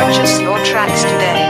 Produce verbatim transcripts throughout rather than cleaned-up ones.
Purchase your tracks today.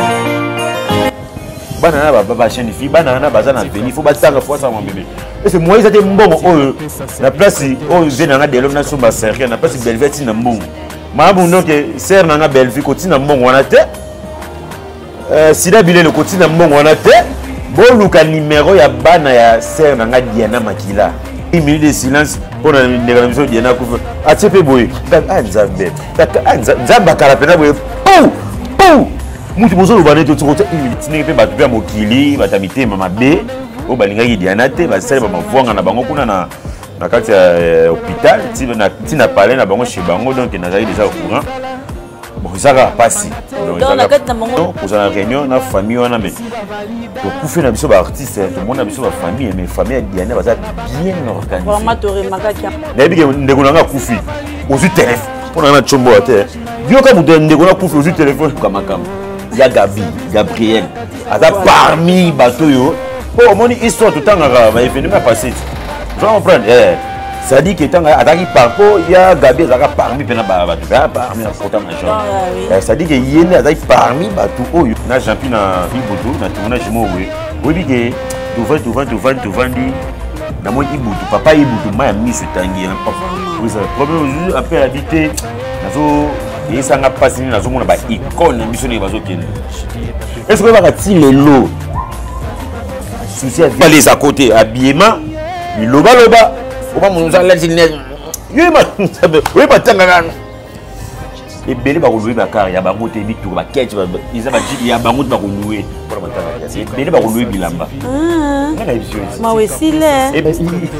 Banana ba ba chaîne fille banana bazana veni faut batanga fois ça mon bébé et c'est moi ils étaient mbongo oh la place oh venanga de l'homme na so ba serre na place belveti na mbongo mabu donc serre na belvi koti na mbongo wana te euh sida bile le koti na mbongo wana te bo luka numéro ya bana ya serre na Diana Makila une minute de silence pour la négociation Diana kufa atsepe boy ah nzambe ah nzamba karapena boy pou pou mutu bozo lo baneto tsokota une pe batu ya mokili batamite mama be o balingaki Diana te basale ba mavwanga na bango kuna na na kati ya hôpital ti na ti na parler na bango chez bango donc nazali déjà au courant bon ça va passer dans la kati na bango pour la réunion na famille wana mais to kufa na biso ba artiste to mona biso ba famille mais famille ya Diana baza bien organisée vraiment to remakaki na bige ndeko nanga kufi ozu téléphone on a chombo te bio ka mutu ndeko na kufi ozu téléphone kama kama ya Gabi, Gabriel, ada parmi bateau yo. Oh, mon histoire tout le temps va événement passé. Je comprends. Eh, ça dit que tant adaki parcours, il y a Gabi ada parmi pena bateau, parmi la photo machin. Eh, ça dit que yene adaki parmi bateau oh, na champion na Ibutu, na tournage mo oui. Oui bi que tu vas tu vas tu vas tu vas dit na moi Ibutu, papa Ibutu ma mi se tangi hein. Oui ça. Problème après habiter nazo et ça n'a pas signé dans une icône mission est-ce que va t-il le lot souci à les à côté habillement il loba loba on va nous en laisser oui oui pas tant et belé ba louer ba car ya ba moté bi tout ba ketch ba ils a ba dit ya ba moté ba louer pour ba tant c'est belé ba louer bilamba ah ma aussi là et ben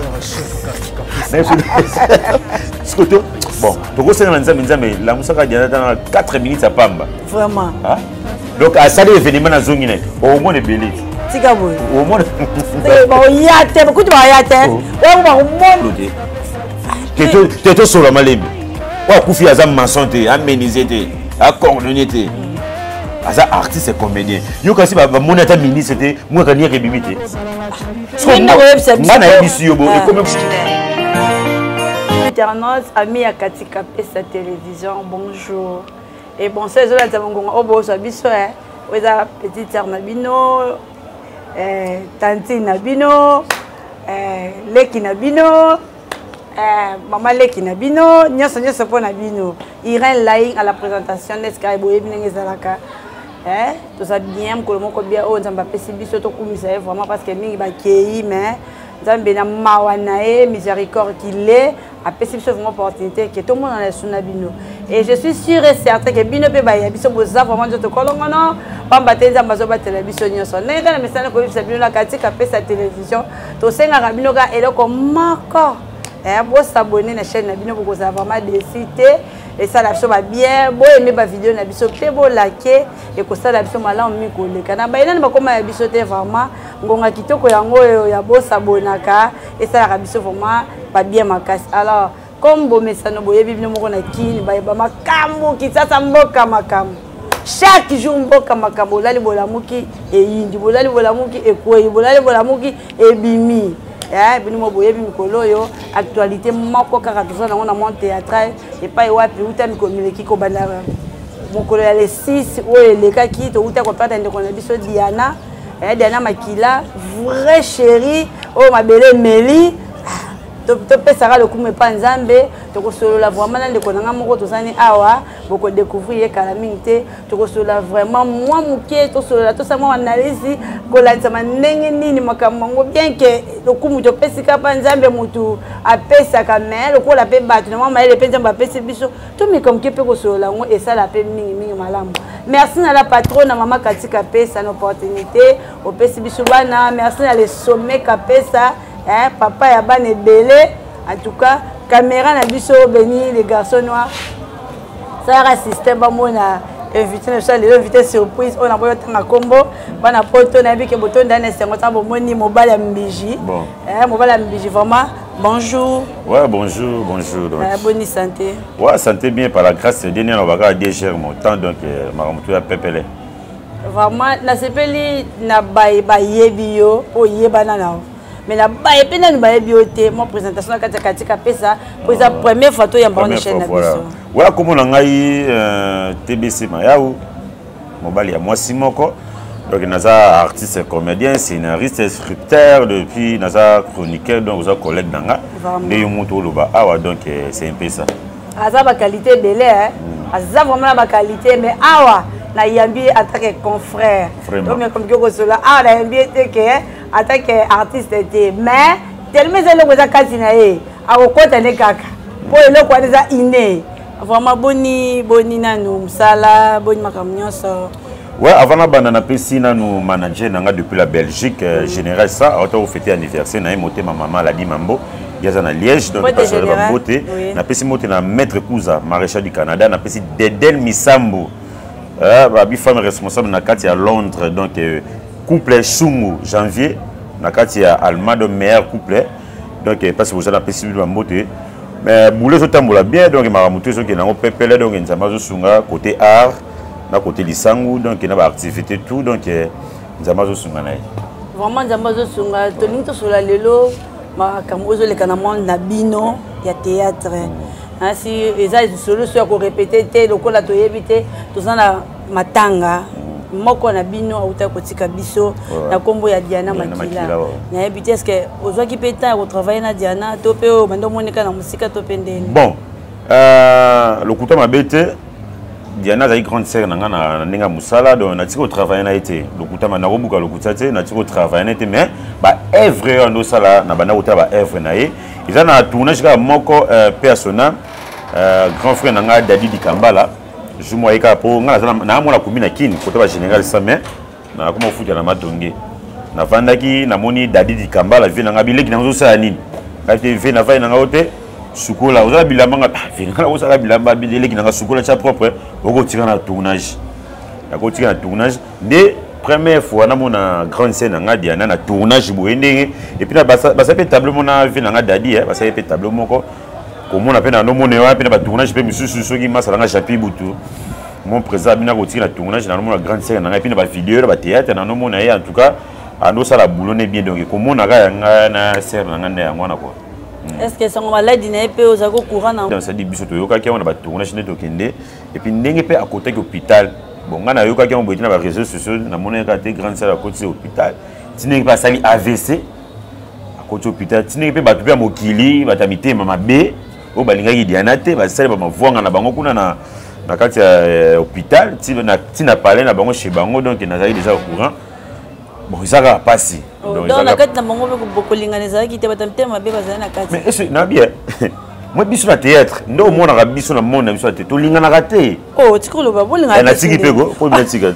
bon, donc on s'est dit mais la musique a dans quatre minutes à Pamba. Vraiment. Ah? Donc à ça les événements dans zone net. Au moins les bélés. Tika boy. Au moins. Bon il y a te beaucoup de voyages te. Ouais on monde. Que tu tu sur la malembe. Wa kufi azam maçonté, aménisé té, a coordonné té. Asa artiste et comédien. Yo kasi ba monata ministre té, moi ka ni rebimité. Ngana yebisi yo bo et comme internautes, amis à Katika Pesa Télévision, bonjour. Et bon, c'est ça, c'est mon gars. Oh, bon, ça biso, hein. Vous avez petite sœur Nabino, tante Nabino, Leki Nabino, maman Leki Nabino, Nyos Nyos pour Nabino. Irène Laïng à la présentation de Sky Boy Binengezalaka. Eh, tout ça bien, que le mot bien, oh, ça m'a fait si biso, tout comme ça, vraiment parce que Mingi Bakei, mais. Zambena Mawanae, miséricorde qu'il est, a possible vraiment opportunité que tout le monde en est sous Nabino. Et je suis sûre et certain que Bino peut bailler, Biso Boza, vraiment de te coller, non, pas battre les ambassades de la télévision. N'est pas le message que vous avez la Katika fait sa télévision. Tout ça, Nabino ga et le comme marquant. Et pour s'abonner à la chaîne Nabino pour vous avoir vraiment décidé. Et ça, la chose va bien. Bon, aimer ma vidéo, na biso très beau liker et que ça, la biso malin mi collé. Kana ba ina ba koma ya biso te vraiment ngonga kitoko yango ya bo sabonaka et ça la biso vraiment pas bien makasi. Alors, comme bo mesano boye bibino moko na kini ba ba makambo kitasa mboka makambo. Chaque jour mboka makambo lali bolamuki e yindi bolali bolamuki e koyi bolali bolamuki e bimi. Eh, bino boye bi mikolo yo actualité moko kaka tout ça na on mon théâtral et pas wapi uta mikomileki ko bandara mokolo ya les six o eleka ki to uta ko pata ndeko na biso Diana eh Diana Makila vrai chéri o mabele Meli to to pesaka le kume pa nzambe to ko solo la vraiment ndeko na moko to sani awa boko découvrir kala mingte to ko solo vraiment moi muke to solo la to sa moi analyse ko la tsama ndenge nini makambo bien que le kumu to pesika pa nzambe mutu apesa ka mais le ko la pe batu na mama ele penza ba pesi biso to mi comme ke pe ko solo la ngo et ça la pe mingi mingi malamu. Merci à la patronne maman Katika pesa l'opportunité au pesi biso bana merci à les sommets ka pesa. Eh, papa ya bane belé en tout cas caméra na biso béni les garçons noirs ça a système ba mona invité na salle invité surprise on a boyo tanga combo bana poto na bi ke boto ndane sengo ta bo moni mobile mbiji bon eh mobile mbiji vraiment bonjour ouais bonjour bonjour donc eh, bonne santé ouais santé bien par la grâce de Dieu on va garder D G mon temps donc maramutu ya pepele vraiment na sepeli na baye baye bio o yebana na mais la ba et pena nous ba bioté mon présentation ka katika pesa pour la première fois to ya ba chaîne na biso voilà comment on a eu T B C Mayao mobali ya moi Simoko donc naza artiste comédien scénariste scripteur depuis naza chroniqueur donc aux collègues d'anga et moto loba ah donc c'est un peu ça aza ba qualité belé hein aza vraiment ba qualité mais awa na yambi en tant que confrère donc comme que cela ah na yambi était que en tant que artiste était mais tellement c'est le cosa kasina e akokota ne kaka po le kwa za iné vraiment boni boni nanu msala boni makamnyoso. Ouais, avant la bande, on a pris nous manager depuis la Belgique, euh, général ça, on a fêté anniversaire, on a monté ma maman, l'a dit Mambo, il y a un Liège, donc on a monté, on a pris monter na maître Kouza, maréchal du Canada, on a pris Dedel Misambo, euh, bah, femme responsable na Kati à Londres, donc euh, couple Chungu, janvier, na Kati à Almado, meilleur couple, donc euh, parce que vous avez pris ma monter, mais boulot je t'aime bien, donc il m'a remonté ce qui est dans le pépé, donc il m'a dit côté art. Na côté lisangu donc il y a des activités tout donc nzambazo sunga na vraiment nzambazo sunga to ninto sola lelo ma kamozo le kanamon na bino ya théâtre ainsi eza solo so ko répéter te lokola to yebite to zana matanga moko na bino auta kotika biso na kombo ya Diana Makila na yebite est-ce que ozwa ki peta ko travailler na Diana to pe o mando monika na musika to pendeni bon euh le couteau mabete Diana a une grande sœur na ninga musala donc na tiko travailler na été le kutama na robuka le kutate na tiko travailler na été mais ba œuvre en sala na bana uta ba œuvre na ye ils ont na tournage ka moko persona grand frère nanga Dadi Dikambala je moi ka po nga na mona kumina kini koto ba général Samet na kuma futa na matonge na vandaki na moni Dadi Dikambala vi nanga bileki na zo sala nini ka te vi na vai nanga ote sukola oza bilamba nga vinga oza la bilamba bileki na sukola cha propre oko tika na tournage ya ko tika na tournage de première fois na mona grande scène nga Diana na tournage boendenge et puis na basa basa pe tableau mona vina nga Dadi eh basa pe tableau moko comme on appelle na no mona wa pe na ba tournage pe misusu soki masala nga chapi butu mon président bina ko tika na tournage na mona grande scène nga pe na ba vidéo na ba théâtre na no mona en tout cas ando sala boulot ne bien donc comme on a nga na serre na nga na ngwana ko. Est-ce que ça va l'aide n'a pas aux agos courant dans cette division Toyoka qui on a tournage ne tokende et puis n'engé pas à côté de l'hôpital bon on a yoka qui on besoin de réseaux sociaux na monnaie raté grande salle à côté de l'hôpital tu n'es pas sali A V C à côté de l'hôpital tu n'es pas battu à mokili batamité mama B au balinga qui Diana te ba sali ba mavoanga na bango kuna na na kati ya hôpital tu na tu na parlé na bango chez bango donc na zali déjà au courant bon ça va passer donc la carte na bango beaucoup linganeza qui te batamité ma be bazana kati mais est-ce na bien moi biso na théâtre ndo mona ka biso na mona biso te to lingana raté oh tikolo ba bolinga na tiki pego ko bien tika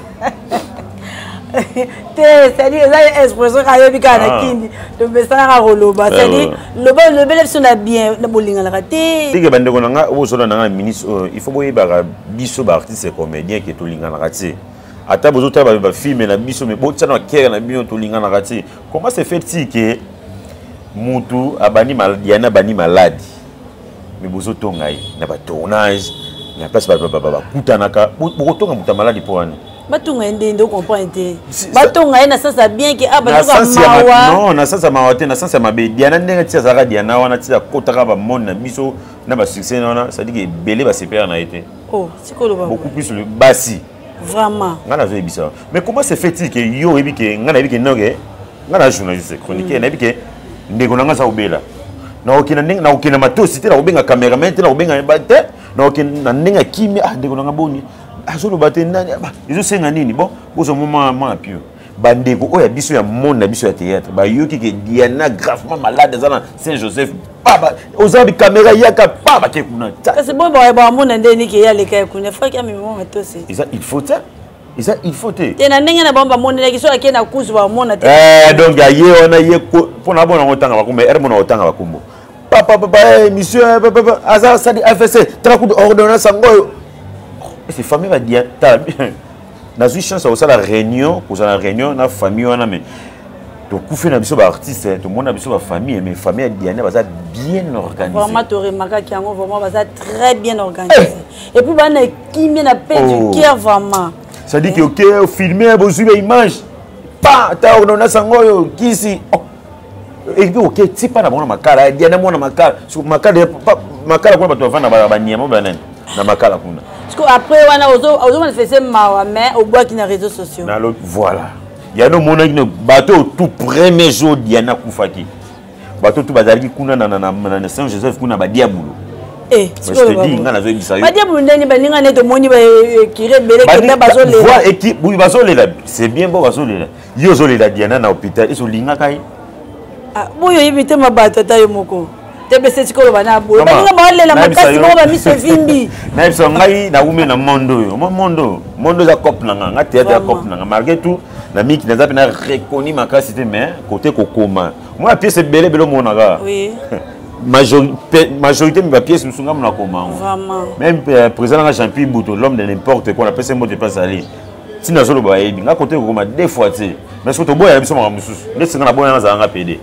te c'est-à-dire ça expression ka yebi kana kindi to besana ka roloba c'est-à-dire le bon le bel biso na bien na bolinga na raté tike bande ko nga o so na ministre il faut boye ba biso ba artiste comédien qui to lingana raté ata bozo ta ba film na biso mais botsa na kera na biso to lingana raté comment c'est fait que mutu abani mal Diana bani malade mais bozo tongai na ba tournage na place ba ba ba kutanaka boko tonga muta malade pour ani batunga ende ndo comprendre batunga na sasa bien que abatuka mawa non na sasa mawa te na sasa mabe Diana ndenga tia zaka Diana wana tia kotaka ba monde na biso na ba succès wana ça dit que belé ba se perdre na été oh sikolo ba beaucoup plus le basi vraiment ngana zo ebisa mais comment c'est fait que yo ebi que ngana ebi que noge ngana journaliste chroniqueur na ebi que ndeko nanga sa obela na okina ndenge na okina matosi te na obenga cameraman te na obenga bate na okina ndenge kimi ah ndeko nanga boni azolo bate nani ba izo senga nini bon bozo moment ma pio bandeko oya biso ya monde na biso ya théâtre ba yoki que Diana gravement malade dans Saint-Joseph baba ozabi caméra yaka baba ke kuna c'est bon ba ba monde ndeni ke ya le ka kuna fa ki amimo matosi isa il faut ça isa il faut te tena ndenge na bomba monde na kiso akena kuzu ba monde te eh donc ya ye ona ye pona bona otanga bakumbe er mona otanga bakumbo papa papa eh monsieur papa aza sadi A V C traku ordonnance ngoyo c'est famille va dire ta na zui chance au la réunion pour la réunion na famille wana mais to kufi na biso ba artiste to mona biso ba famille mais famille Diana baza bien organisée vraiment to remarquer qui yango vraiment baza très bien organisé et puis bana qui bien na paix du cœur vraiment ça dit que OK filmer bozu ba image pas ta ordonnance ngoyo kisi et puis ok ti pas na bona makala Diana mona makala sur makala makala kwa bato vana ba banyama banane na makala kuna parce que après wana ozo ozo manifester mawa mais au bois qui na réseaux sociaux na l'autre voilà il y a no mona qui bateau tout premier jour Diana kufaki bateau tout bazali kuna na na na Saint Joseph kuna ba diabulu eh je te dis ngana zo bisa yo ba diabulu ndani ba ninga neto moni ba kire bele kenda bazo le voilà équipe oui bazo le c'est bien bon bazo le yo zo le Diana na hôpital et so linga kai ah boyo yibite mabato tayo moko tebe se tikolo bana boyo ba ninga ba lela makasi mo ba miso vimbi na biso ngai na ume na mondo yo mondo mondo za cop nanga nga théâtre ya cop nanga malgré tout na miki na zapi na reconnu makasi te mais côté kokoma moi pièce belé belo monaka oui majorité majorité ma pièce musunga mona koma vraiment même président Jean-Pierre Bouto l'homme de n'importe quoi on appelle ça mot de passe aller si na solo ba yebi nga côté kokoma deux fois te mais surtout boya biso ma mususu ne singa na boya na za nga pd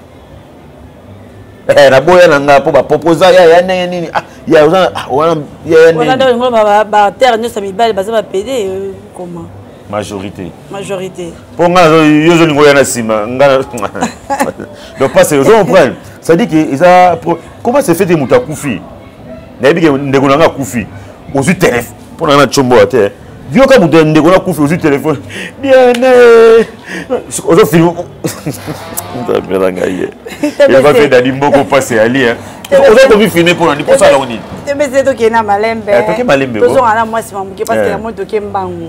eh na boya na nga po ba proposer ya ya nini ah ya wana ya nini wana ndo ba ba terre ne sami bal ba za ba pd comment majorité majorité pour nga yo zo lingo ya na sima nga donc pas c'est on comprend ça dit que ça comment c'est fait des muta kufi na bi ndeko na nga kufi ozu téléphone pour na chombo ate yo ka muta ndeko na kufi ozu téléphone bien eh ozo film on t'a bien gagné il va faire des mboko passer ali hein ozo ko filmer pour na pour ça là on dit te bese to kena malembe to ke malembe to zo ana mwasi mamuke parce que la moto ke mbangu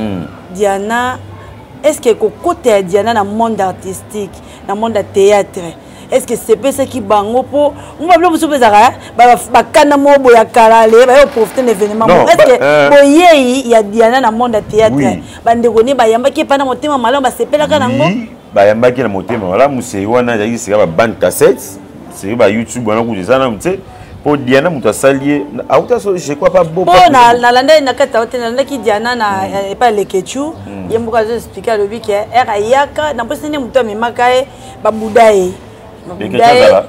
Diana est-ce que côté Diana dans le monde artistique dans le monde théâtre est-ce que c'est pas ça qui bango pour on va plus vous poser ça ba ba kana mo boya kalale ba yo profiter l'événement est-ce que boyei il y a Diana dans le monde théâtre ba ndeko ni ba yamba ki pa na motema malon ba sepela kana ngo ba yamba ki na motema wala musei wana ya ki ba bande cassette c'est ba YouTube wana ku desana mtse pour Diana muta salier auta so je crois pas beau bon na na landa na kata hotel na ki Diana na pas les kechu yembo ka expliquer le bi que era yaka na posene muta memaka e ba budaye budaye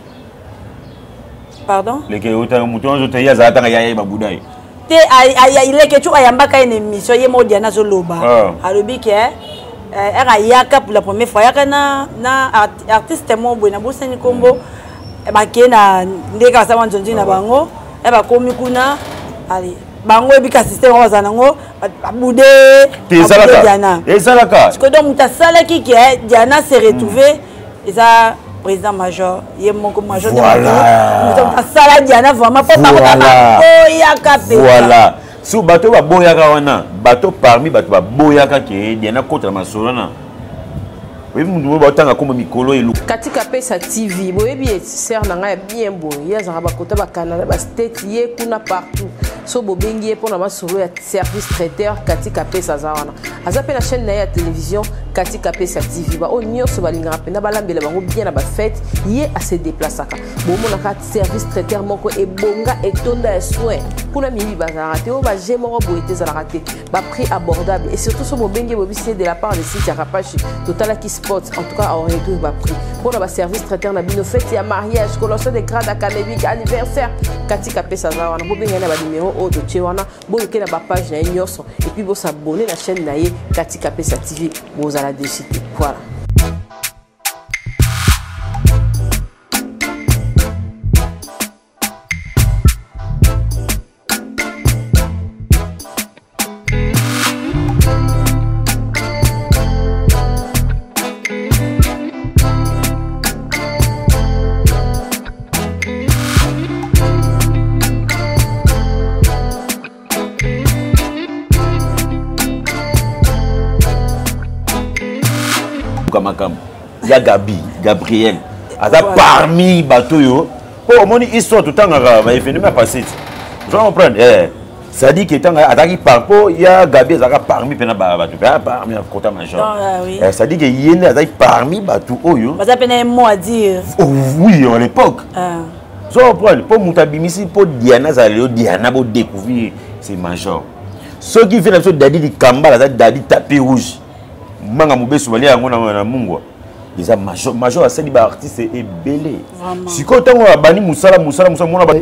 pardon les que auta muta zo te ya za ta ya ba budaye te ay le kechu ayambaka une émission yemo Diana zo loba alobi que era yaka pour la première fois yaka na na artiste mo bo na boseni kombo bakena ndeka sama njonji na bango e bakomi kuna ali bango ebika système oza nango babude Diana ezalaka parce que donc mutasala ki ke Diana s'est retrouvé eza président major ye moko major de mutasala Diana vraiment pas pas boyaka pe voilà si bato ba boyaka wana bato parmi bato ba boyaka ke Diana contre masolana oui, nous avons comme Mikolo et Lou. Katika Pesa T V, boyebi sœur nanga bien beau. Ya za ba kota ba Canada ba state ye kuna partout. So bobengi pour na masolo ya service traiteur Katika Pesa zawana. Azape la chaîne na ya télévision Katika Pesa T V ba o nyoso balinga pena balambela bango bien na ba fête ye a se déplaçaka. Bo mona ka service traiteur moko e bonga et tonda e soin. Kuna mibi bazara te o ba jemoro boete za la raté. Ba prix abordable et surtout so bobengi bobisi de la part de site Rapachi Total qui Sports, en tout cas, on réduit le prix. Pour le service traiteur, on a bien fait, il y a mariage, colossal des grades académiques, anniversaire. Katika Pesa Zawana, vous avez un numéro haut de Tchewana, vous avez une page, et puis vous abonnez à la chaîne Katika Pesa T V, vous allez la décider. Voilà. Il y a Gabi, Gabriel. Aza parmi bateau yo. Oh, mon histoire tout le temps va événement passé. Je comprends. Eh, ça dit que tant attaque par rapport il y a Gabi aza parmi pena bateau. Parmi côté major. Eh, ça dit que yene aza parmi bateau oyo. Baza pena un mot à dire. Oh oui, à l'époque. Ah. Je comprends. Pour Moutabimisi pour Diana Zaleo Diana pour découvrir c'est major. Ceux qui fait la chose d'Adi di Kamba, la d'Adi tapis rouge. Manga Moubesu Wali Angona na Mungwa. Les major major a celle artiste est belé. Si quand on a banni Moussala Moussala Moussala Mona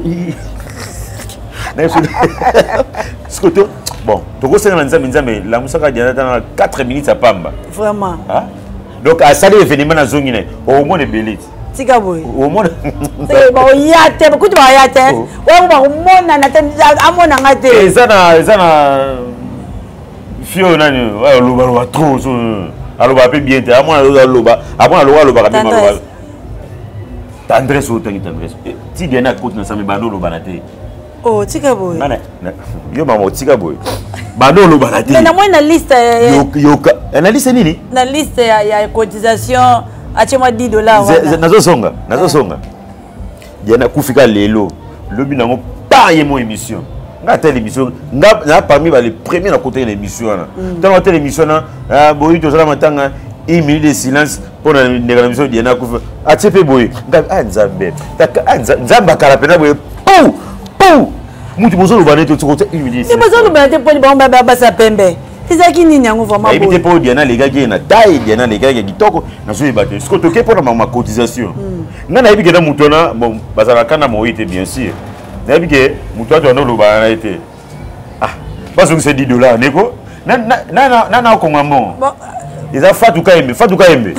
bon, donc c'est un mais la Moussala Diana dans quatre minutes à Pamba. Vraiment. Donc à ça l'événement à Zongine au moins est belé. tika boy au monde c'est bon yate beaucoup de yate ouais on mona na te amona ngate eza na eza na fio nani ouais loba loba trop so aloba pe bien te amona loba amona loba loba ka loba tendresse autant que tendresse ti bien na côté na sami bando loba na te oh tika boy nana yo mama tika boy bando loba na te mais na moi na liste yo yo na liste nini na liste ya ya cotisation achema dix dollars nazo songa nazo songa yana kufika lelo lobi nango pa ye mo émission nga telle émission nga na parmi ba les premiers na côté de l'émission là dans la télévision là boyi to sala matanga une minute de silence pour la émission de yana kufa atepe boyi nga anzambe nzamba kala pena boyi pou pou mutu bozo lobane to côté une minute ni bozo lobane te poni ba ba ba sa pembe ezaki nini yango vraiment boyi éviter pour Diana les gars qui na taille Diana les gars qui kitoko na so ebate ce que toke pour ma cotisation nga na ebike na mutona bon bazala kana moite bien sûr na ebike muto to no loba na été ah parce que c'est dix dollars neko na na na na na ko ngamo eza fatu kaembe fatu kaembe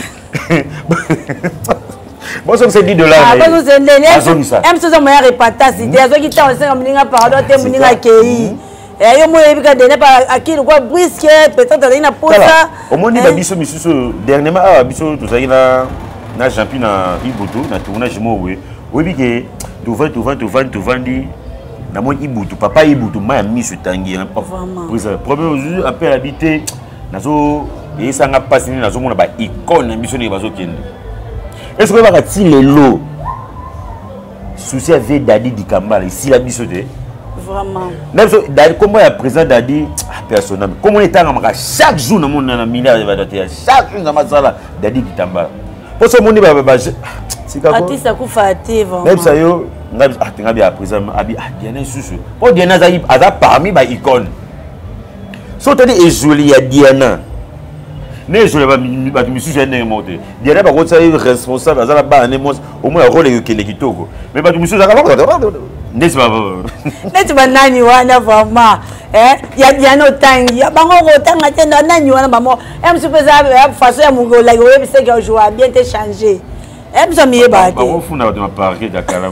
bon ça c'est dix dollars ah parce que c'est ndene même chose moya repata si dia zo kita osenga mninga pardon te mninga kei et yo mo ebika dene pa akili quoi brisque peut-être ina posa au moins ni ba biso misusu dernièrement ah biso to zaki na na champion na Ibutu na tournage mo we we bike to vingt to vingt to vingt to vingt na mo Ibutu papa Ibutu ma misu tangi hein pour ça problème aujourd'hui après habiter nazo et ça nga passé nazo mona ba icône biso ne bazo kende est-ce que ba ti lelo souci avec Dadi Dikambala ici la biso de vraiment même Dadi comment ya président Dadi personnellement comment est tanga chaque jour na mon na milliard va doter chaque jour na masala Dadi Dikambala pour ce monde ba ba c'est quoi artiste ku fati vraiment même ça yo ngabi atenga bi président abi ah Diana susu pour Diana za aza parmi ba icône so tadi ezoli ya Diana ne je ba ba misusu ene monter Diana ba ko ça responsable azala ba ne mo au moins rôle yo kele kitoko mais ba misusu za n'est pas n'est pas nani wana vraiment eh ya Diana tangi bango ko tanga tena nani wana bamo em supeza façon ya mungo la yo ebise que jouer bien te changer em so miye ba ke ba funa ba parquet dakala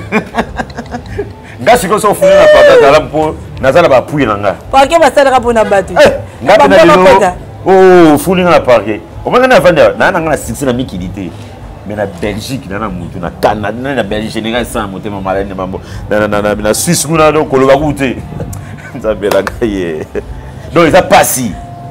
ngasi ko so funa na parquet dakala mpo nazala ba puyi nanga parquet ba sala ka pona batu ngati na lelo oh funa na parquet o manga na vanda na nanga na six na mikilité mais na Belgique na na mutu na Canada na Belgique ninga sans motema malane mambo na na na na Suisse kuna do ko lo ba kuté nzabela kaye donc ils a passé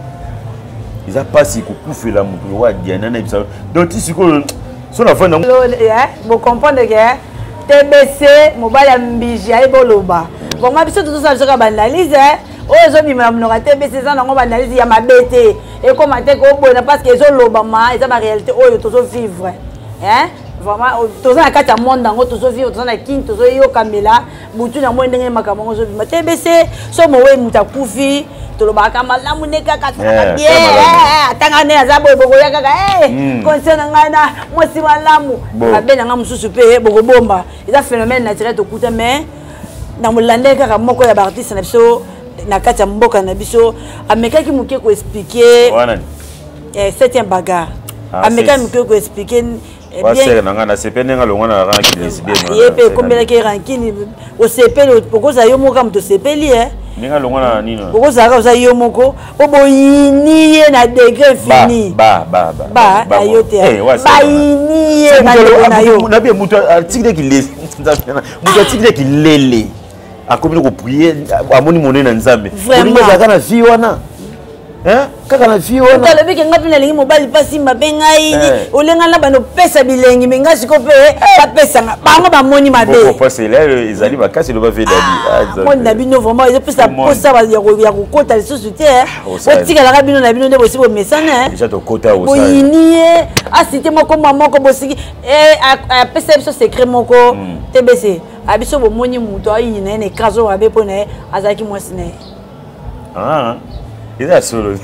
ils a passé ko kufela mutu wa Diana na bisa donc tisiko so na fin vous comprenez que T B C mobile mbiji ay boloba bon ma biso tout ça ça ba analyse o zo bima mnoka T B C ça nango ba analyse ya mabete et comment te ko bona parce que zo loba ma eza ba réalité oyo to zo vivre hein vraiment to za kata monde nango to zo vivre to na kin to zo yo kamela butu na mo ndenge makambo zo bima T B C so mo we mutakufi to loba kama la muneka kata bien atanga ne azabo boko ya kaka eh concernant ngana mosi malamu abena nga mususu pe boko bomba eza phénomène naturel to kuta mais na mulande kaka moko ya artiste na biso na kati ya mboka na biso amekaki muke ko expliquer wana eh septième bagarre amekaki muke ko expliquer bien na ngana sepene nga longa na ranki lesbienne yepe kombela ke rankini o sepele pokoza yo moka mto sepeli eh ninga longa na nini pokoza ka za yo moko oboyini ye na degré fini ba ba ba ba ba yote ba yini ye na yo na bien muto tikide ki les muto tikide ki lele akomi ko prier amoni monene na nzambe vraiment za kana fi wana hein kaka na fi wana tala biki ngapi na lingi mobali pasi mabengai olenga na bano pesa bilengi menga siko pe ba pesa bango ba moni mabe bon parce là ezali ba kasi lo ba fait dadi mon na bino vraiment ils pesa posa ba ya ko ya ko kota lisusu te otika la bino na bino ne bosi bo mesana déjà to kota o ça boyini asite moko moko bosiki eh a pesa biso secret moko T B C abiso bo moni muto ayi na ne kazo abe pone azaki mwasine ah il est solo.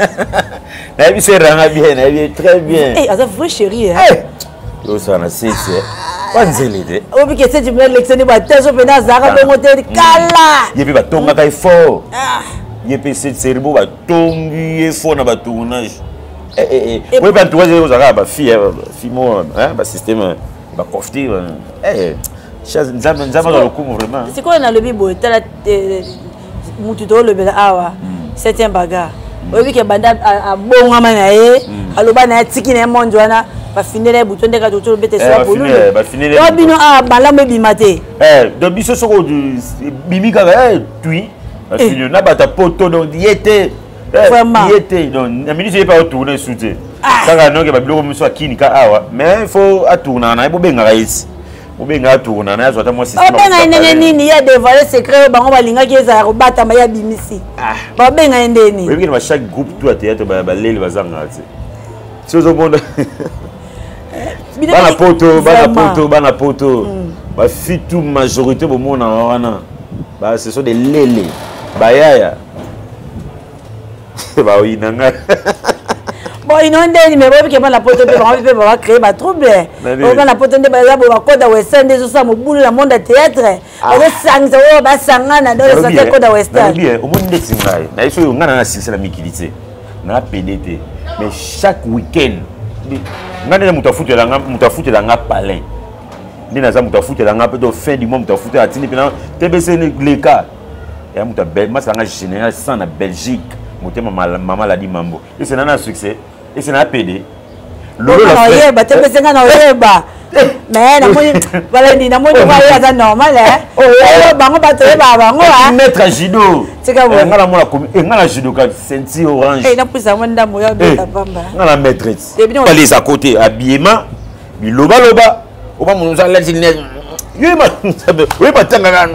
La vie c'est ranga bien, la vie très bien. Eh, ça vrai chérie hein. Yo ça na c'est c'est. Pas nzelide. O bi que c'est du bled lectionné ba tezo pena zara be moteur kala. Yepi ba tonga kai fort. Ah. Yepi c'est cerveau ba tongi fort na ba tournage. Eh eh eh. Oui ba toi je zara ba fille fille mo hein ba système va profiter eh nzambe nzambe dans le coup vraiment c'est quoi dans le bibo tala mutu to le bela awa septième bagarre oyebi ke banda a bonga mana ye aloba na tiki na mondo wana ba finele buto ndeka to to bete so bolu ba finele to bino a balamu bimate eh do biso soko bimika eh tui ba finele na bata poto donc yete vraiment yete donc na ministre pas retourner soute kaka non ke ba biloko miso akini ka awa mais il faut atourna na bo benga isi bo benga atourna na azwa ta moi système ba benga ndenge nini ya dévoiler secret bango balinga ki eza robata ma ya bimisi ba benga ndeni oui que chaque groupe tout à théâtre ba ba lele bazanga ti si au monde bana poto bana poto bana poto ba fitu majorité bo mona wana ba ce sont des lele ba yaya ba oui nanga bon inonde ni me bobi ke bana poto pe ba pe ba créer ba trouble o bana poto nde ba za bo ba koda western nde so sa mo bulu la monde théâtre o sangza o ba sangana dans le santé koda western bien au monde ndetingai na iso ngana na silsila mikilité na P D T mais chaque week-end ngana mutafutela nga mutafutela nga palin ni naza mutafutela nga pe fin du mois mutafutela atini pe na T B C les cas et muta bel masanga général sans na Belgique mutema mama la di mambo et c'est un succès et c'est un P D lolo la fait ba T B C nga na yeba mais na moni bala ni na moni ba ya za normal eh oh bango ba te ba bango ah maître judo tika bo ngala mona komi ngala judo ka ceinture orange eh na pusa monda mo ya beta pamba ngala maîtresse pas les à côté habillement biloba loba o ba munza la dinette yema oui ba tanga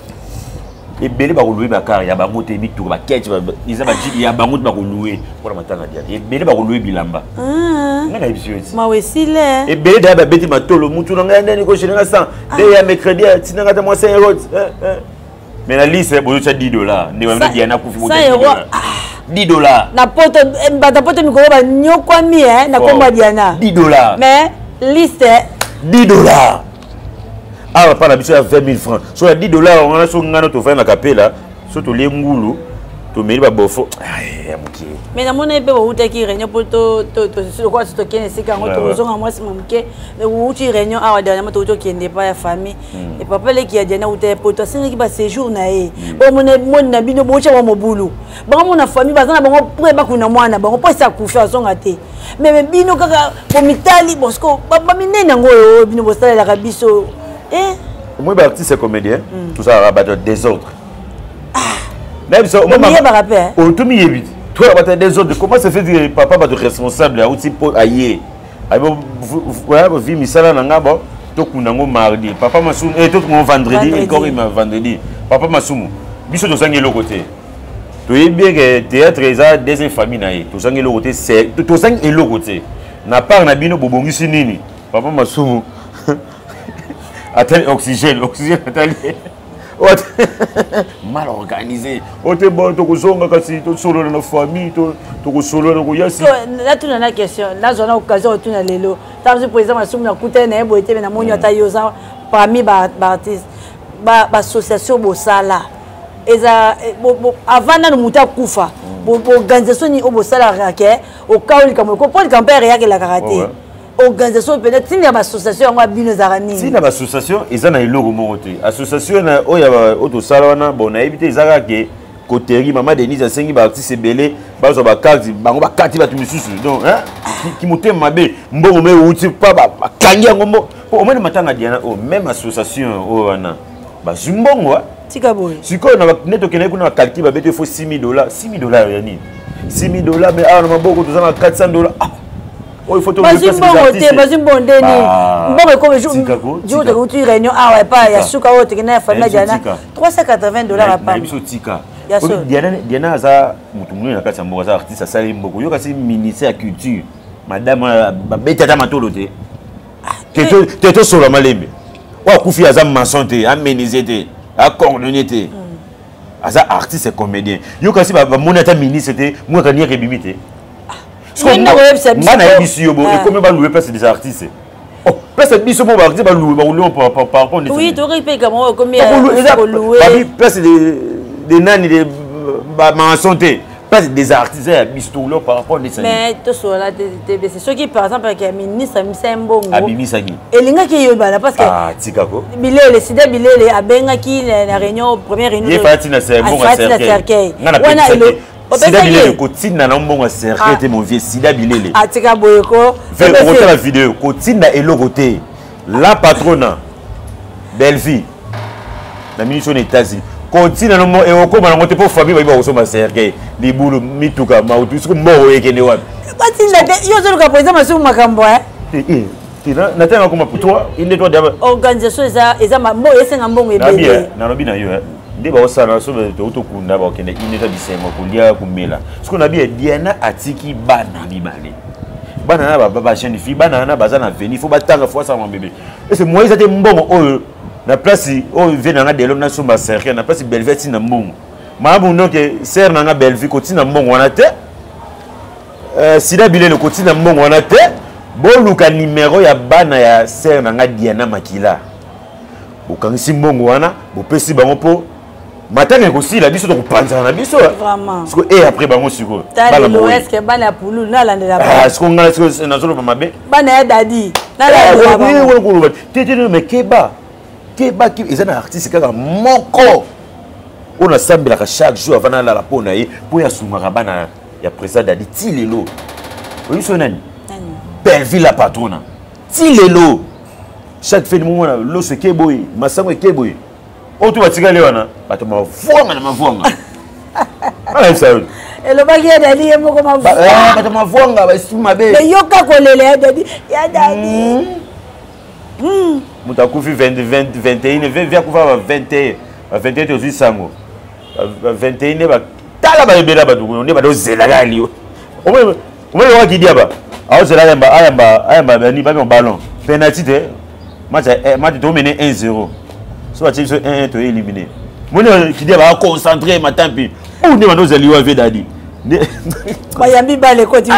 et belé ba louer ba car ya bango te bitu ba ketch ba isa ba ya bango ba louer pour matanga dia et belé ba louer bilamba ah ngala ibisio ma wesile et belé da ba beti matolo mutu nga ndeni ko chenga cent de ya mercredi tinanga ta moi cinq euros mais la liste bo cha dix dollars ne ba dia na kufi cinq euros dix dollars na poto ba ta poto mikolo ba nyokwa mi eh na komba diana dix dollars mais liste dix dollars. Ah, on parle à vingt mille francs. Soit dix dollars, on a son gano, tu fais la capella, surtout les moulous, tu mets le bofo. Aïe, ok. Mais dans mon épée, vous avez qui réunion pour tout, tout, tout, quoi, c'est qui est-ce qu'on a toujours en moi, c'est mon quai. Vous avez réunion à dernièrement, tout qui n'est pas la famille. Et papa, qui a dernièrement, vous avez pour toi, c'est qui va séjour naé. Bon, mon mon nabi no bocha mon boulot. Bon, mon famille, bazana, bon, pour pas qu'on a moi, na bon, pas ça coucher à son athée. Mais bino kaka, pour mitali, bosco, papa mine nango, bino bosala la rabiso. Eh? Moi, je suis comédien, tout ça va battre désordre. Même ça, moi, je me rappelle. Oh, tout le monde, toi, tu as des ordres. Comment ça fait que papa va être responsable à outil pour ailleurs? Voilà, vous vivez ça là, nangabo, tout le monde mardi. Papa m'a soumou, et tout le monde vendredi, encore il m'a vendredi. Papa m'a soumou. Biso to sangi l'autre côté. Tu es bien que théâtre est des familles naïe. Tu sangi l'autre côté, c'est tu sangi l'autre côté. Na part na bino bobongi sinini. Papa m'a soumou. Attends, oxygène, oxygène, attendez. Mal organisé. Oh, t'es bon, t'es solo t'es solo dans la famille, t'es solo dans la famille. Là, tu as une question. Là, j'ai une occasion de tourner les lots. Tu as besoin de me écouter, mais tu as besoin de parmi les artistes, l'association Bossala. Avant de nous faire Koufa, l'organisation au Bossala, au cas où il y a un campeur qui a karaté. Organisation peut-être si il y a une association on va bien zarani si il y a une association ils ont un logo monté association na o ya auto salona bon a évité zaka ke Koteri maman Denise a cinq artistes belé ba zo ba carte bango ba carte ba tumisusu donc hein qui monte mabe mbongo me uti pa ba kangia ngombo au moins matanga diana o même association o wana ba zumbongo tika boy siko na neto kene kuna calcul ba bete faut six mille dollars six mille dollars yani six mille dollars mais ah na maboko tozana quatre cents dollars. Oh, il faut tomber sur les artistes. Vas-y, bon, Denis. Bon, comme je jour de retour réunion, ah ouais, pas, il y a Souka, il y a famille Diana, trois cent quatre-vingts dollars à part. Diana, Diana, ça, mutumuni na kati mboka za artiste ça sali mboko. Yo kasi ministère de culture. Madame ba betata matolote. Teto teto solo malembe. Wa kufi azam maçonté, aménisé, a coordonné té. Aza artiste et comédien. Yo kasi ba monata ministre té, moi kania rebimité. Mana ebisi yo bo et comme ba louer place des artistes. Oh, place biso bo ba artiste ba louer ba louer par par par contre. Oui, tu aurais payé comment combien pour louer. Ba place des des nani des ba ma santé. place des artistes à bistoulo par rapport à des mais tout cela c'est ceux qui par exemple avec le ministre Misembongo Abimi Sagi elinga ki yobala parce que ah tikako bilele sida bilele abenga ki la réunion première réunion il fati na Sembongo cercueil ngana pe sida bilele kotina na mbongo cercueil te mon vieux sida bilele atika boyeko fait regarder la vidéo kotina eloko te la patrona Belvi la ministre des États-Unis continue no mo e okoma na mote po famille ba iba osoma cercueil libulu mituka mautu siku mbo yekene wapi bati na yo zo ka président masu makambo hein eh eh tina na tanga koma pour toi il est toi d'abord organisation eza eza mbo esenga mbongo ebele na lobi na yo ndi ba osala so to utokunda ba okende il est toi bisengo kulia kumela siku na bi Diana atiki bana bibale bana na baba ba chaîne fille bana na bazana venir faut batanga faut ça mon bébé et c'est moi c'était mbongo oyo na place o vient na delo na somba cercle na place Belveti na mbongo mabu donc ser na Belvi koti na mbongo wana te euh sida bilele koti na mbongo wana te boluka numéro ya bana ya ser na Diana Makila bokangisi mbongo wana bopesi bango po matanga kosila biso to kopanza na biso vraiment parce que et après bango siko bala mo est que bana pulu na landela ba ah ce qu'on a ce na zolo mabe bana ya dadi na landela ba oui oui oui tete mais keba keba ki ezana artiste kaka moko on a sambela chaque jour avant la pona ye pour ya sumaka bana ya président dadi ti lelo oui so nani Belvi la patrona ti lelo chaque fin de moment lo se keboy masango keboy o tu batika le wana bato mavonga na mavonga ala ça elo baki ya dadi ye moko mavonga bato mavonga ba suma be le yoka kolele ya dadi ya dadi hmm mutakufi vingt vingt vingt et un vient kufa vingt et un vingt et un aussi sango vingt et un ba tala ba ebela ba duko ne ba do zela gali o mo mo wa kidia ba awo zela yamba ayamba ayamba ba ni ba mon ballon penalty te match match to mener un zéro so tu so un un to éliminé mo ne kidia ba concentrer matampi ou ne ba do zeli wa ve dadi ba yambi ba le continue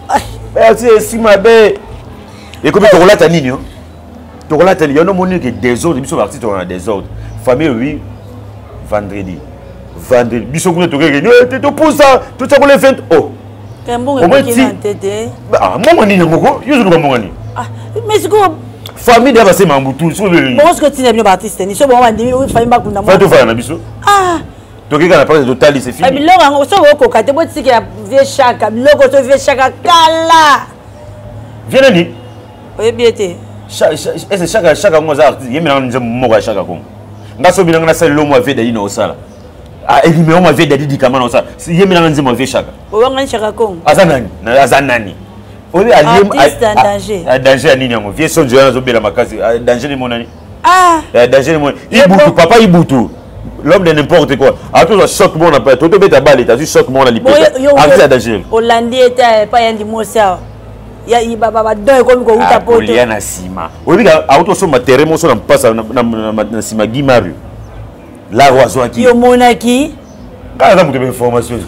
eh c'est si ma be et comme to relata nini o tu regardes, il y a un monde qui est désordre, ils sont partis dans un désordre. Famille, oui, vendredi. Vendredi. Ils sont venus, tu te pousses ça, tout ça pour les vingt. Oh. Au moins, tu es entêté. Ah, moi, je suis là, je suis là. Ah, mais c'est quoi? Famille, d'abord, c'est ma boutou. Bon, ce que tu n'es pas artiste, tu es bon, on dit, oui, famille, on a pas de faire un bisou. Ah. Tu regardes, la total, c'est fini. Mais là, on se voit au côté, tu sais qu'il y a vieux chaka, logo, tu vieux chaka, kala. Viens, Nani. Oui, bien, tu es. Est-ce chaque chaque mois artiste il y a un mot à chaque con ngaso bina ngana sala lomo ave dadi na osala ah et numéro mo ave dadi di kama na osala il y a un nzema ave chaque o wanga chaka con azanani na azanani o bi aliem a danger a danger nini yango vie son journal zo bela makasi danger ni monani ah danger ni mon ibutu papa ibutu l'homme de n'importe quoi a tout ça choc mon après tout beta balle tu as choc mon la lipo a danger Hollandi était pas yandi mosa ya ibaba badoy comme ko uta poto ya na sima obiga auto so matériel mo so na passa na na sima gimaru la roazwaki yo monaki kana muto be information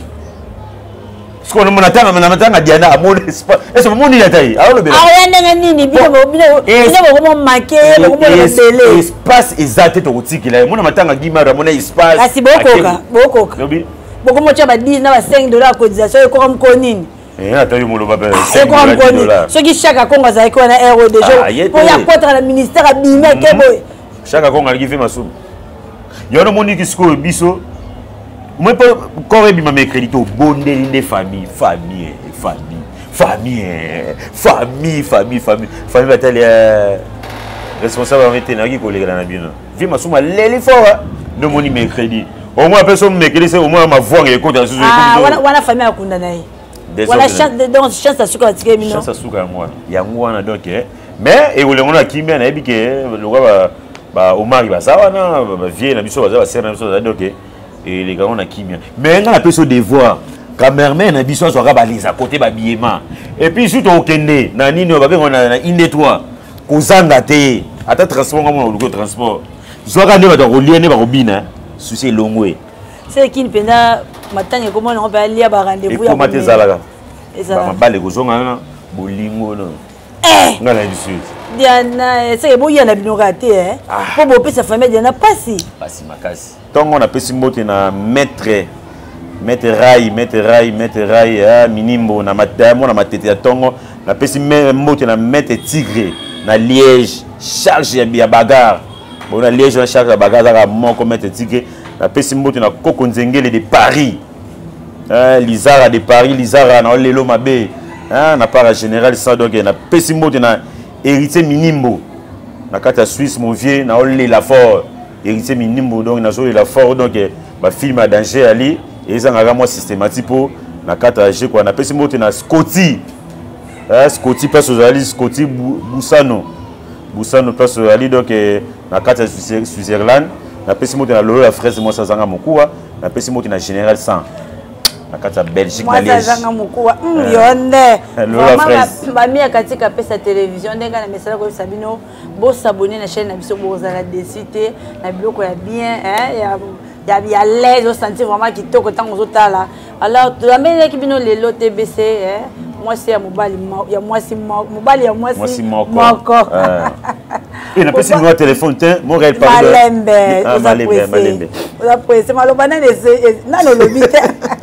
sko no monatanga na matanga Diana amone est-ce que moni ya tai alors be ah yanda nini bino bino bino ko mo make ko mo bele espace exact to kutikila mona matanga gimaru amone espace asi bokoka bokoka lobi boko mo cha ba dix na ba cinq dollars cotisation ko comme ko nini eh attends mo lo ba cinq dollars ce qui chaque congo za ko na euro de jour pour ya contre le ministère a bimé ke boy chaque congo ali fait masou yo no moni kisko biso moi pas corps bima me crédito bondeli de famille famille famille famille famille famille famille famille batali responsable en vétérinaire qui collègue na bino vi masou ma leli fort no moni me crédit au moins personne me crédit c'est au moins ma voix et côté sur ah wana wana famille akunda naye voilà chance de donc chance à suka tike mino chance à suka moi ya ngwana donc mais et ole ngona kimia na ebike le ba ba Omar ba sawa na ba vie na biso ba ser na biso donc et les gars on a kimia mais nga peut se devoir cameraman na biso so ka ba les à côté ba biema et puis surtout okende na nini ba bengo na inde toi kozanga te ata transport ngamo le transport zo ka ne ba ko liene ba ko bina souci longwe c'est qui penda matanga comment on va aller ba rendez-vous ya komate zalaka ba bale ko zonga na bolingo no eh ngala biso Diana c'est bon yana bino raté hein pour bo pesa famille Diana pasi pasi makasi tongo na pesi mbote na maître mettre rail mettre rail mettre rail ah minimbo na matamo na matete ya tongo na pesi mbote na mettre tigre na Liège charge ya bagarre bon na Liège na charge ya bagarre za moko mettre tigre na pesi mbote na Koko Nzengele de Paris ah Lizara de Paris Lizara na lelo mabe ah na para général ça donc na pesi mbote na héritier minimbo na kata Suisse mon vieux na lela fort héritier minimbo donc na zo lela fort donc ba film à danger ali et ils ont un systématique pour la carte quoi. On appelle ce mot na Scotty, Scotty place aux alliés, Scotty Boussano, Boussano place aux alliés donc la carte Switzerland. On appelle ce mot na Lola fraise moi ça zanga mokuwa. On appelle ce mot na Général cent. La carte Belgique na Liège. Moi ça zanga mokuwa. Yonde. Lola fraise. Ba mi akatika pesa télévision ndenga na message ko Sabino bo s'abonner na chaîne na biso bo za décité na biloko ya bien hein ya il y a l'aise au sentir vraiment qui toque tant aux autres là alors tu as mis qui bino les lots T B C hein moi c'est à mobile il y a moi c'est mobile il y a moi c'est moko et na pesi mon téléphone tiens mon réel pas malembe malembe malembe on a pressé malo banane na no lobite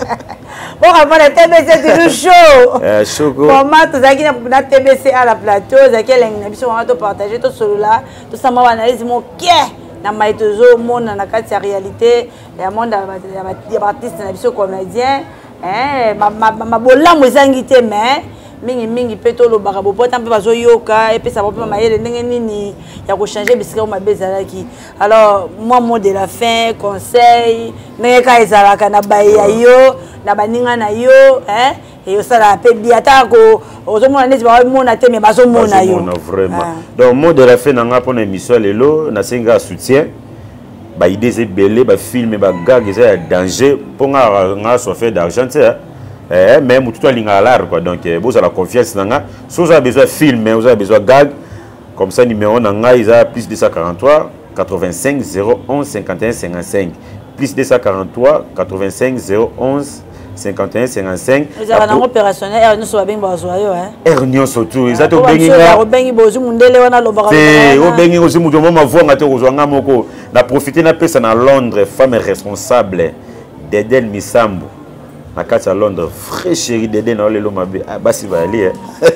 bon avant la T B C toujours chaud euh chaud comment tu as qui na T B C à la plateau ça qui est na biso on va te partager tout solo là tout ça m'a analyse mon qui na maitozo mona na kati ya réalité ya monde ya artiste na biso comédien hein ma ma bolamu ezangi te mais mingi mingi peto lo baka bopota mpe bazo yoka et puis ça va pas mayele ndenge nini ya ko changer bisika o mabezalaki alors moi mot de la fin conseil ndenge ka ezalaka na baya yo na baninga na yo hein et ça la pe biata ko ozomona neti ba mona te mais bazo mona yo vraiment donc mot de la fin nanga pona émission lelo na senga soutien ba idée c'est belé ba film ba gag c'est danger pour nga nga so fait d'argent eh même tout linga l'art quoi donc vous avez la confiance nanga si vous avez besoin de film mais vous avez besoin de gag comme ça numéro nanga il a plus deux cent quarante-trois quatre-vingt-cinq zéro onze cinquante et un cinquante-cinq plus deux cent quarante-trois quatre-vingt-cinq zéro onze cinquante et un cinquante-cinq vous avez un opérationnel er nous so bengi bazoyo hein er nyo surtout ils ont bengi nga bengi bozu mundele wana lobaka c'est o bengi ozi muto mama vonga te kozwanga moko na profiter na pesa na Londres femme responsable Dedel Misambo na kati à Londres frère chéri Dedel na lelo mabe basi ba ali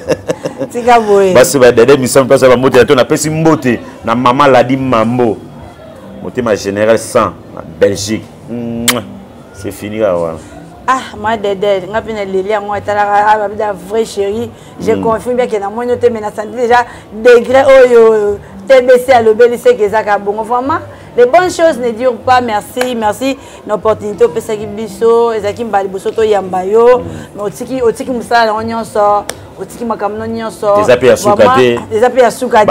tika boye basi ba Dedel Misambo pesa ba moto to na pesi mbote na mama Ladi Mambo motema général cent na Belgique c'est fini là voilà. Ah, moi, Dédé, je suis allé à moi, un vrai chéri. Je confirme bien qu'il y a moins de temps, mais je déjà degré au T B C à l'obéli, c'est que ça a bon. Vraiment, les bonnes choses ne durent pas. Merci, merci. L'opportunité, on peut s'agir biso, et ça qui me bali biso to yambayo, mais aussi qui, aussi qui me sale l'oignon sort, aussi qui m'a comme l'oignon sort. Des appels à soukate. Des appels à soukate.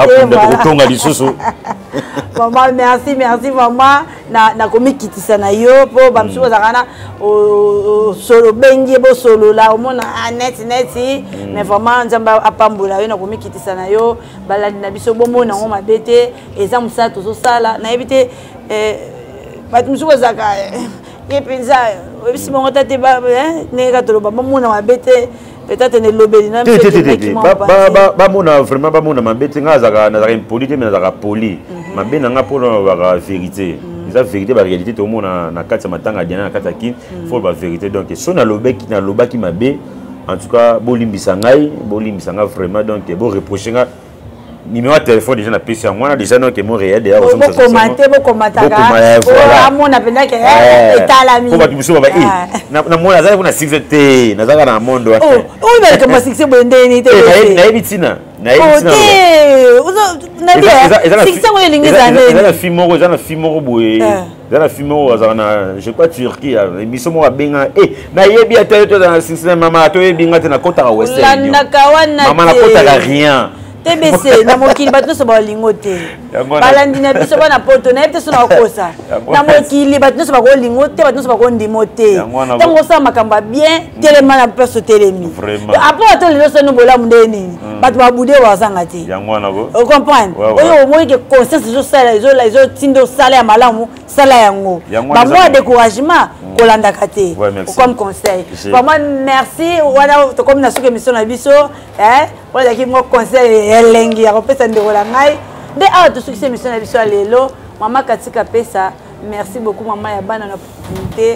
Maman, merci, merci maman. Na na komi kitisa na yo po bamsu ozakana o solo bengi bo solo la omona net net mais vraiment nzamba apambola yo na komi kitisa na yo baladi na biso bomo na ngoma bete eza musa to so sala na ebite eh batumsu ozaka ye penza ebisi mongo tate ba ne ka tolo ba bomo na mabete peut-être ne lobeli na mpe ba ba ba mona vraiment ba mona mabete ngazaka na zaka impoli te mais na zaka poli mabe na nga pona ba vérité la vérité la réalité tout le monde na kati matanga diana na kati ki faut la vérité donc so na lobeki na lobaki mabe en tout cas bolimbisa ngai bolimbisa nga vraiment donc bo reprocher nga numéro de téléphone déjà na pesi moi déjà donc mon réel d'ailleurs on peut commenter bo commenter voilà mon appela que etala mi ko batu biso ba eh na na mona za kuna six t na za na mondo wa oh oh mais comme six bo ndeni te na ebitina na ebitina na bien six ngo lingi za ndeni za na fimo za na fimo boye za na fimo za na je crois Turquie émission mo benga eh na yebi ata to na six mama to yebi ngate na kota ka western mama na kota ka rien T B C na mokili bato so ba lingote balandi na biso bana poto na yebte so na kosa na mokili bato so ba ko lingote bato so ba ko ndimote tango sa makamba bien telema na place telemi après to le so no bola mundeni bato ba bude wa zanga ti yango na go o comprendre oyo mo ke conscience so sala izo la izo tindo sala ya malamu sala yango ba mo découragement kolanda kate comme conseil vraiment merci wana to comme na suke mission na biso eh wala ki mo conseil elengi ya kopesa ndeko la ngai nde a to succès mission na biso lelo mama katika pesa merci beaucoup mama ya bana na opportunité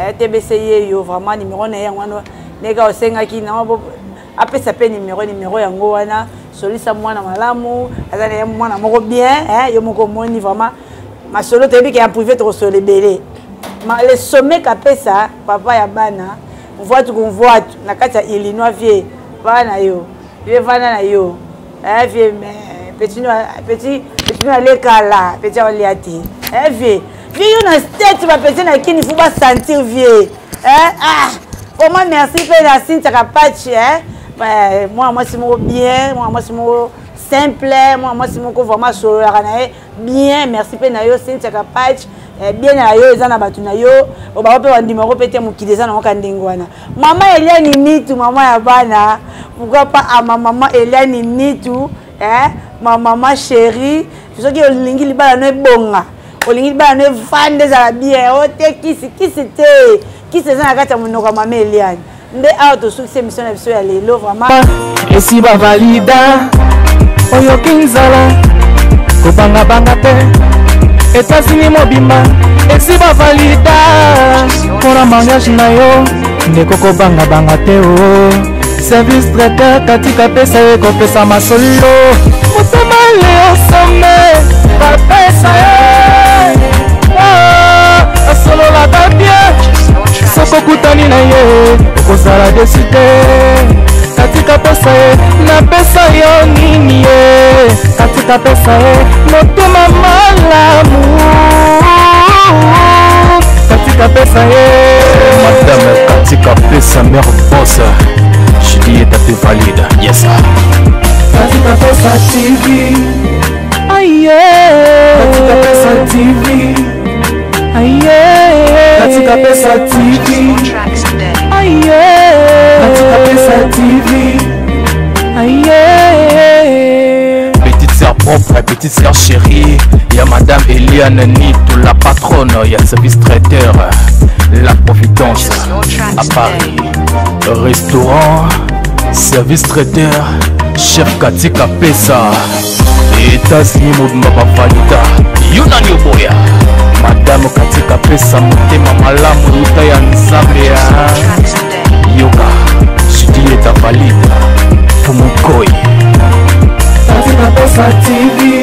T B C ye yo vraiment numéro na yango wana neka osengaki na apesa pe numéro numéro yango wana solisa mwana malamu azana ya mwana moko bien hein yo moko moni vraiment ma solo tebi ki en privé to solo belé ma le sommet kapesa papa ya bana on voit tout qu'on voit na kati ya Illinois vie bana yo vie vana na yo hein vie mais petit petit petit na lekala petit à liati hein vie vie yo na state ba petit na kini faut pas sentir vie hein ah comment merci pe la Cynthia Kapatch hein moi moi c'est mon bien moi moi c'est mon simple moi moi c'est mon vraiment solo bien merci pe na yo Cynthia Kapatch bien na yo ezana batu na yo o ba pe wa numéro pe te mukideza na mokandengo wana mama Eliane Nitu mama ya bana pourquoi pas à ma maman Eliane Nitu hein ma maman chérie je sais que olingi libala no bonga olingi libala no vande za bien o te kisi kisi te kisi ezana kata monoko mama Eliane nde auto succès mission na biso ya lelo vraiment esi ba valida oyo kinzala kopanga banga te États-Unis mobimba esi ba valida pona mariage na yo ndeko ko banga banga te o service traiteur katika pesa ye kopesa masolo motema leo some ba pesa ye ah solo la bien soko kutani na ye kozala desite katika pesa ye na pesa yo nini ye katika pesa ye motema malamu katika pesa ye madame katika pesa mère boss Juliette te valide yes katika pesa T V aye katika pesa T V aye katika pesa T V aye katika pesa T V aye petite sœur propre petite sœur chérie y'a madame Eliane Nitu la patronne y'a service traiteur la Providence à Paris restaurant service traiteur chef katika pesa États-Unis mobimba bavalida yunani oboya madame katika pesa motema malamu luta ya nzambe ya yoka Juliette valide fumukoi katika pesa T V